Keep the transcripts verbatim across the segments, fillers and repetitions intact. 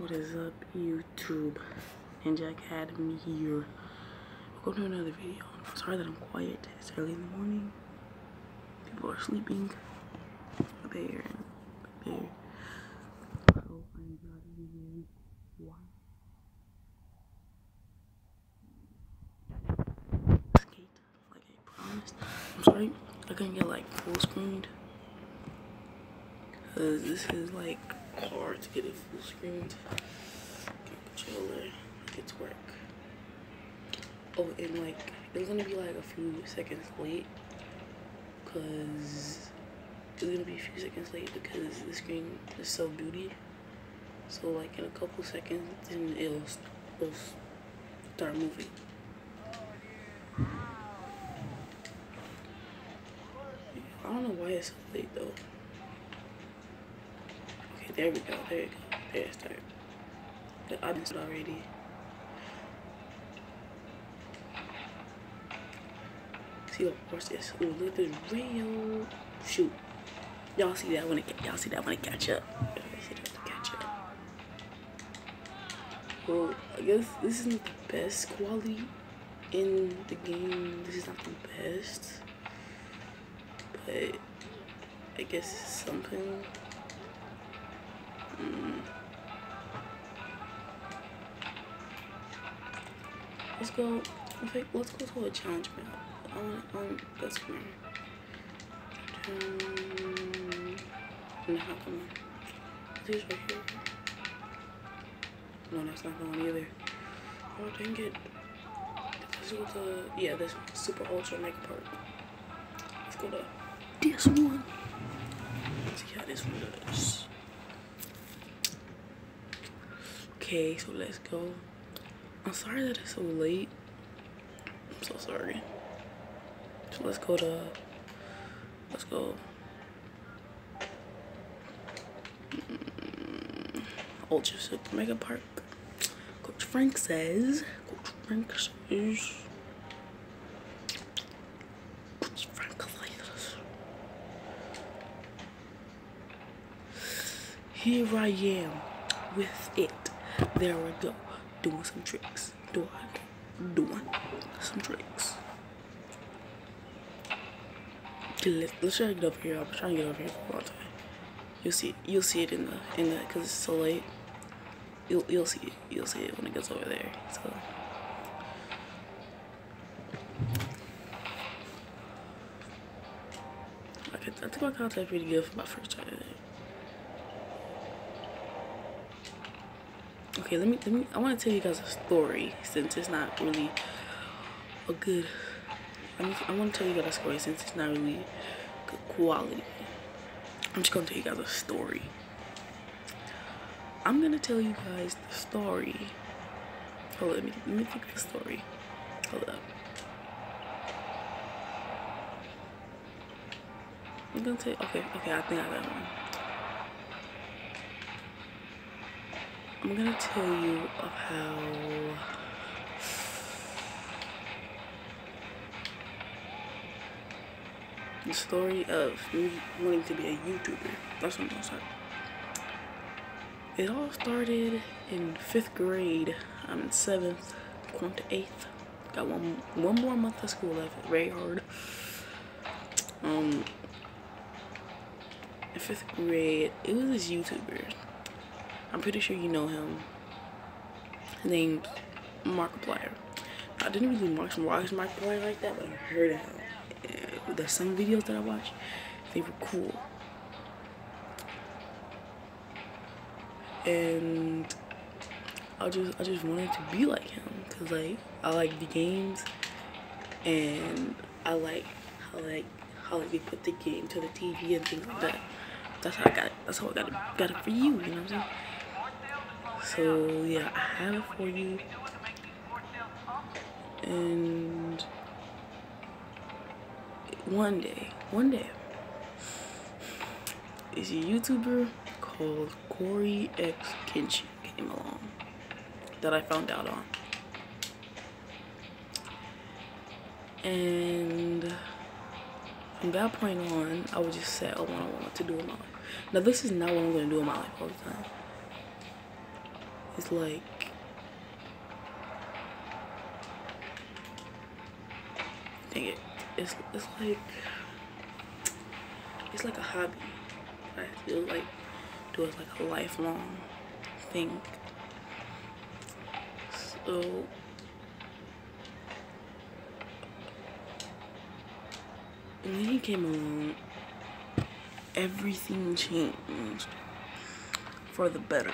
What is up, YouTube? Ninja Academy here. Welcome to another video. I'm sorry that I'm quiet. It's early in the morning. People are sleeping. There and there. So I'm not really quiet. Skate like I promised. I'm sorry I couldn't get like full screened. Cause this is like hard to get it full screened. Controller, get to work. Oh, and like it was gonna be like a few seconds late, cause it was gonna be a few seconds late because the screen is so beauty. So like in a couple seconds, then it'll, it'll start moving. I don't know why it's so late though. Okay, there we go. There you go. There it started. I missed it already. See what course this? Ooh, look at this radio. Shoot. Y'all see that when it y'all see that when it catch up. Y'all see that when it catch up. Well, I guess this isn't the best quality in the game. This is not the best. But I guess it's something. Mm. Let's go. Okay, let's go to a challenge map. I want. I want. Let's go. Um, no, come on. This is right here. No, that's not the one either. Oh dang it! Let's go to yeah, this one, Super Ultra Mega Park. Let's go to this one. Let's see how this one does. Okay, so let's go. I'm sorry that it's so late. I'm so sorry. So let's go to, let's go. Mm, Ultra Super Mega Park. Coach Frank says, Coach Frank says, Coach Frank says, here I am with it. There we go. Doing some tricks. Doing, doing some tricks. Okay, let's, let's try to get over here. I'm trying to get over here for a long time. You'll see it. You'll see it in the in the because it's so late. You'll you'll see it. You'll see it when it gets over there. So. I, could, I think my content pretty good for my first try today. Okay, let me let me I want to tell you guys a story since it's not really a good I mean I want to tell you guys a story since it's not really good quality. I'm just gonna tell you guys a story. I'm gonna tell you guys the story. Hold on, let me let me think of the story. Hold up. I'm gonna tell you okay, okay, I think I got one. I'm gonna tell you of how the story of me wanting to be a YouTuber. That's what I'm gonna start. It all started in fifth grade. I'm in seventh, going to eighth. Got one one more month of school left. Very hard. Um, in fifth grade, it was this YouTuber. I'm pretty sure you know him. His name's Markiplier. I didn't really watch Markiplier like that, but I heard of him. And the some videos that I watched, they were cool. And I just I just wanted to be like him, cause like I like the games, and I like how like how like they put the game to the T V and things like that. That's how I got it. That's how I got it. Got it for you. You know what I'm saying? So yeah, I have it for you, and one day, one day, is a YouTuber called Corey X Kenshin came along that I found out on, and from that point on, I would just say, oh, what I want to do in my life. Now, this is not what I'm going to do in my life all the time. It's like dang it. It's it's like it's like a hobby. I feel like do it like a lifelong thing. So when he came along, everything changed for the better.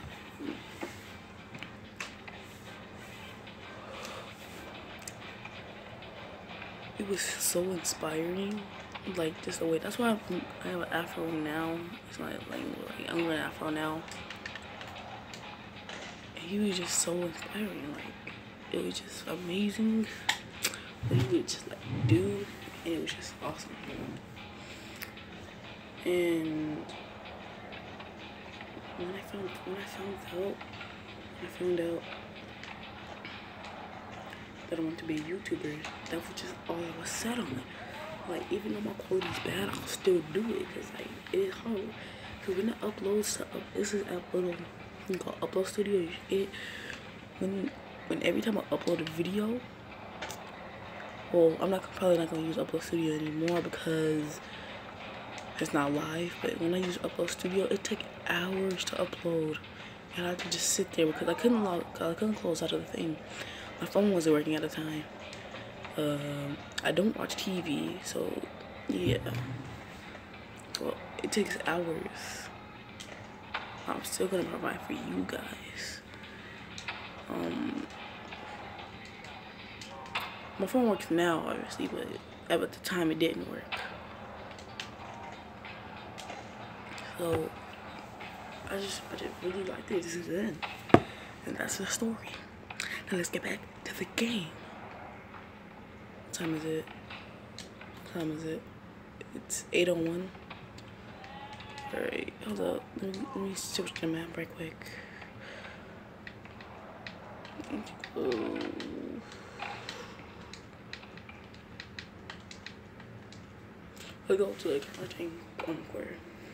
It was so inspiring, like just the way. That's why I have an afro now. It's not like, like I'm wearing an afro now. And he was just so inspiring. Like it was just amazing what he would just like do, and it was just awesome. And when I found when I found out, when I found out that I want to be a YouTuber, that was just all I was set on. Like, even though my quality's bad, I'll still do it, because like it is hard. Because when it uploads to up, this is upload thing called Upload Studio. It when when every time I upload a video, well, I'm not probably not gonna use Upload Studio anymore because it's not live. But when I use Upload Studio, it took hours to upload, and I had to just sit there because I couldn't log, I couldn't close out of the thing. My phone wasn't working at the time. Um, I don't watch T V, so yeah. Well, it takes hours. I'm still gonna provide for you guys. Um, my phone works now, obviously, but at the time it didn't work. So I just, I just really liked it. This is it, and that's the story. Now let's get back to the game. What time is it? What time is it? It's eight oh one. Alright, hold up. Let me, let me switch the map right quick. Oh. We'll go to the Carting Conquer.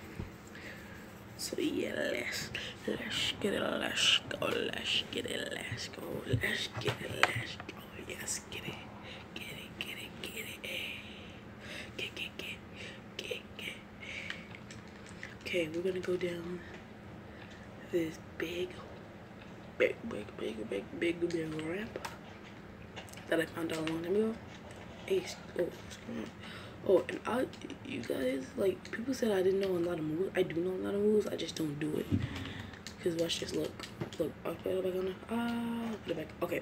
So yeah, let's let's get it, let's go, let's get it, let's go, let's get it, let's go, yes, get it, get it, get it, get it, get, get, get, get, get. Okay, we're gonna go down this big, big, big, big, big, big, big ramp that I found out a long time ago. Hey, oh, Oh, and I, you guys, like, people said I didn't know a lot of moves. I do know a lot of moves, I just don't do it. Because watch this, look. Look, I'll put it back on there. Ah, put it back. Okay.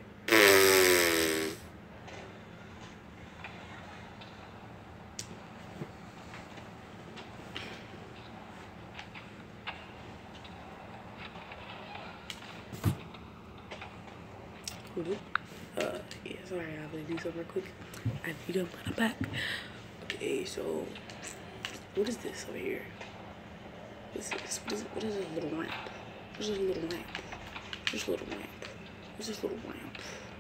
Uh, yeah, sorry, I have to do something real quick. I need to put it back. Okay, so what is this over here? What is this? What is, what is this little ramp? What is this little ramp? This little ramp. What's this little ramp?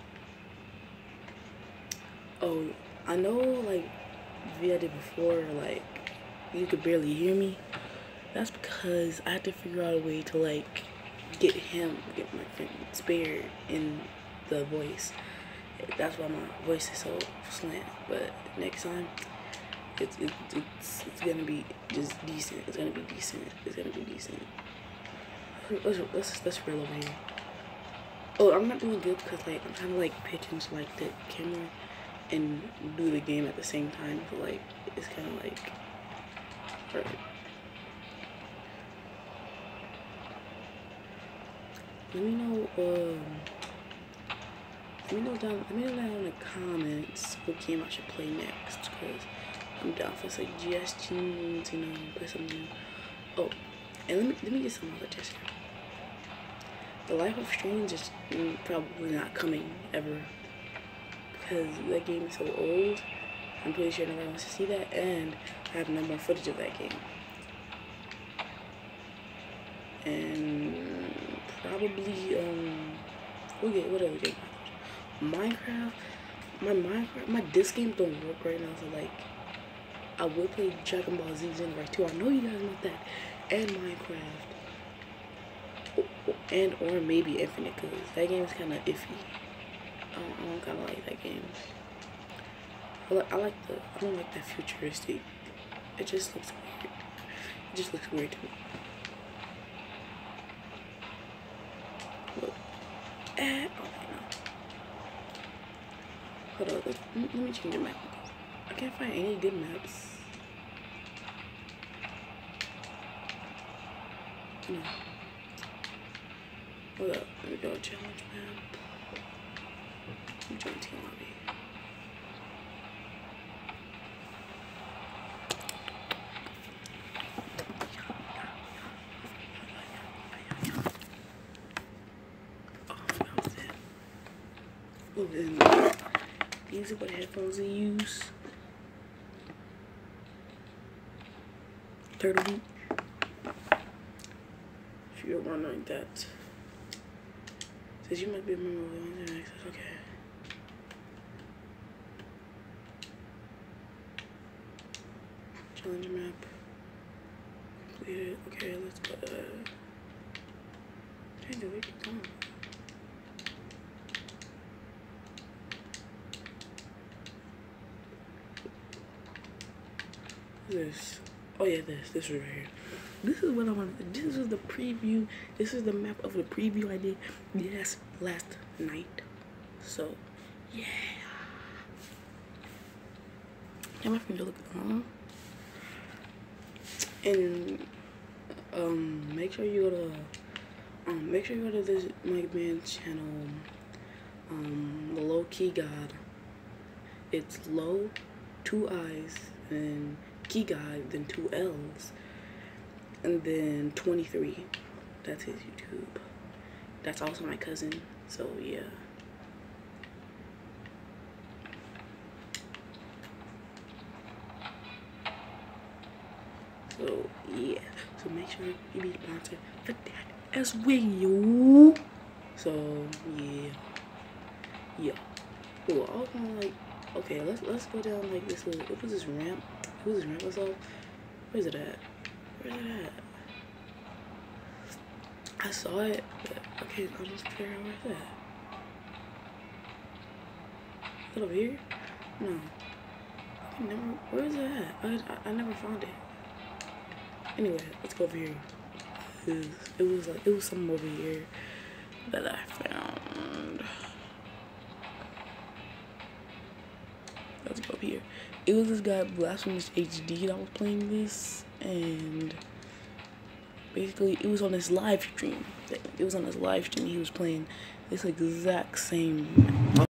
Oh, I know, like, the video I did before, like, you could barely hear me. That's because I had to figure out a way to, like, get him, get my friend spared in the voice. That's why my voice is so slant. But next time, it's it, it's it's gonna be just decent. It's gonna be decent. It's gonna be decent. Let's let's let's reel over here. Oh, I'm not doing good because like I'm trying to like pitch into like the camera and do the game at the same time. So like it's kind of like hard. Let me know. Um, let me know down. Let me know down in the comments what game I should play next. Cause I'm down for suggestions. You know, play something. Oh, and let me let me get some other tests here. The Life of Strange is probably not coming ever because that game is so old. I'm pretty sure nobody wants to see that, and I have no more footage of that game. And probably um, okay, what other game? Minecraft. My Minecraft, my disc game don't work right now, so like, I would play Dragon Ball Z Xenoverse two. I know you guys want that, and Minecraft. Oh, oh. and or maybe Infinite, because that game is kind of iffy. I don't, I don't kind of like that game. I like, I like the, I don't like that futuristic. It just looks weird. It just looks weird to me. Look. Eh, okay, no. Hold on, let, let me change the map. I can't find any good maps. No. Hold up, let me go challenge map. I'm join team lobby. Oh, and these are what headphones they use. Turtle Beach. If you're wondering that. Says you might be a member of the internet access. Okay. Challenge map. Completed. Okay, let's go. Uh, hey, the way keep going. This. Oh yeah, this. This is right here. This is what I want. This is the preview. This is the map of the preview I did. Yes, last night. So, yeah. Yeah, my finger look long. And um, make sure you go to um, make sure you go to this my man's channel. Um, the Low Key God. It's low, two eyes, and Key God, then two L's, and then twenty-three. That's his YouTube. That's also my cousin. So yeah. So yeah. So make sure you be sponsored for that as well. So yeah. Yeah. Oh, I was gonna like. Okay, let's let's go down like this little. What was this ramp? What was this ramp? What's up? Where's it at? Where's it at? I saw it, but I can't. I just figure out where's that. Is it over here? No. I can never. Where is it at? I, I I never found it. Anyway, let's go over here. It was, it was like it was something over here that I found. Let's go up here. It was this guy Blasphemous H D that was playing this, and basically it was on this live stream. It was on this live stream. He was playing this exact same